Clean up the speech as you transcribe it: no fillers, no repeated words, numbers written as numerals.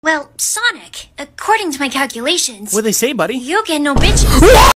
Well, Sonic, according to my calculations... What'd they say, buddy? You get no bitches.